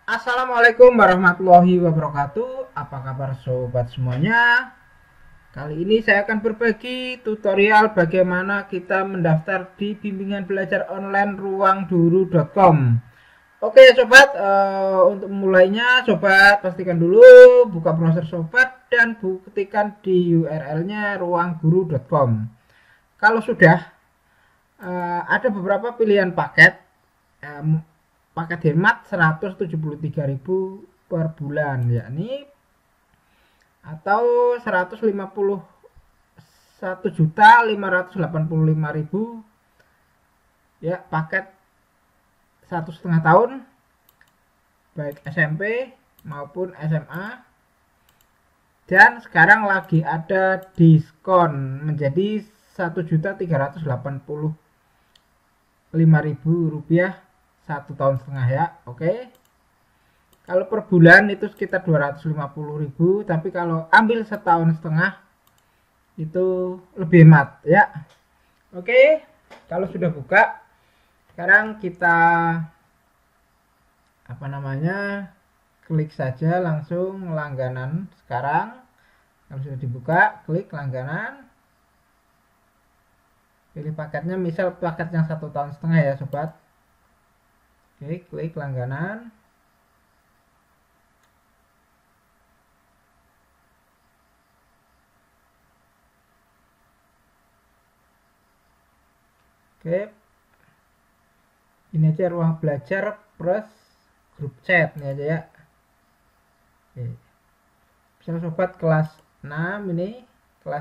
Assalamualaikum warahmatullahi wabarakatuh. Apa kabar sobat semuanya? Kali ini saya akan berbagi tutorial bagaimana kita mendaftar di bimbingan belajar online ruangguru.com. Oke sobat, untuk mulainya sobat pastikan dulu buka browser sobat dan buktikan di URL-nya ruangguru.com. Kalau sudah, ada beberapa pilihan paket. Paket hemat 173.000 per bulan, yakni atau 151.585.000 ya, paket 1,5 tahun baik SMP maupun SMA, dan sekarang lagi ada diskon menjadi 1.385.000 rupiah 1,5 tahun ya. Oke, kalau per bulan itu sekitar 250.000, tapi kalau ambil 1,5 tahun itu lebih hemat ya. Oke, kalau sudah buka, sekarang kita klik saja langsung langganan. Sekarang kalau sudah dibuka, klik langganan, pilih paketnya, misal paket yang 1,5 tahun ya sobat. Oke, klik langganan. Oke, ini aja ruang belajar plus grup chat ini aja ya. Oke, misalnya sobat kelas 6, ini kelas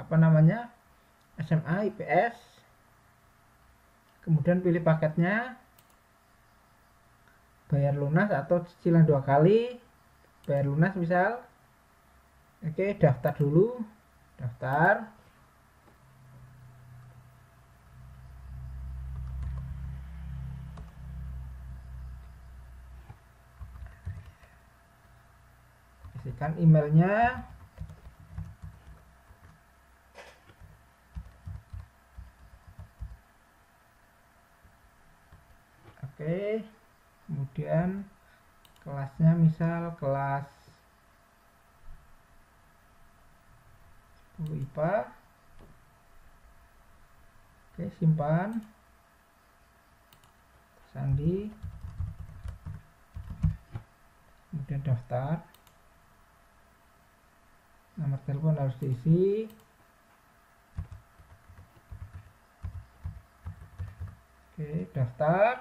SMA IPS, kemudian pilih paketnya, bayar lunas atau cicilan 2 kali, bayar lunas misal. Oke, daftar dulu, daftar. Isikan emailnya. Oke, kemudian kelasnya misal kelas 10 IPA. Oke, simpan, sandi, kemudian daftar. Nomor telepon harus diisi. Oke, daftar.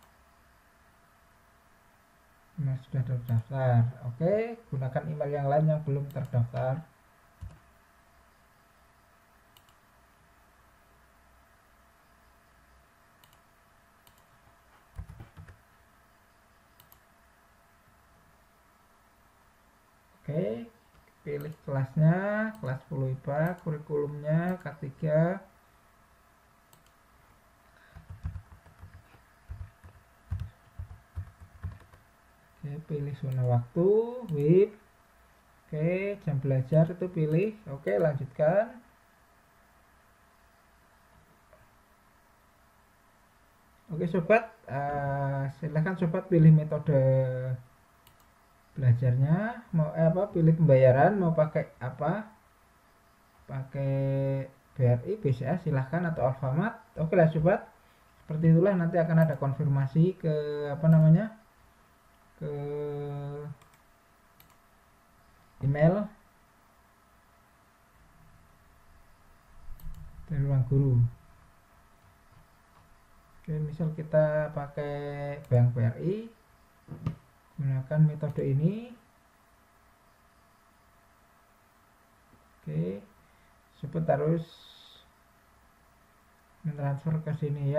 Nah, sudah terdaftar. Oke, gunakan email yang lain yang belum terdaftar. Oke, pilih kelasnya, kelas 10 IPA, kurikulumnya K3. Oke, pilih zona waktu, WIB. Oke, jam belajar itu pilih. Oke, lanjutkan. Oke sobat, silahkan sobat pilih metode belajarnya, mau pilih pembayaran, mau pakai apa, pakai BRI, BCA silahkan, atau Alfamart. Oke lah sobat, seperti itulah. Nanti akan ada konfirmasi ke ke email dari ruang guru. Oke, misal kita pakai Bank BRI, gunakan metode ini. Oke, sobat harus mentransfer ke sini ya.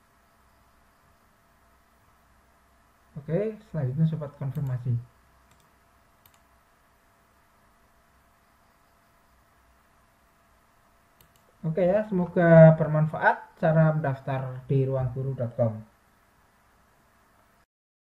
Oke, selanjutnya sobat konfirmasi. Oke ya, semoga bermanfaat cara mendaftar di ruangguru.com.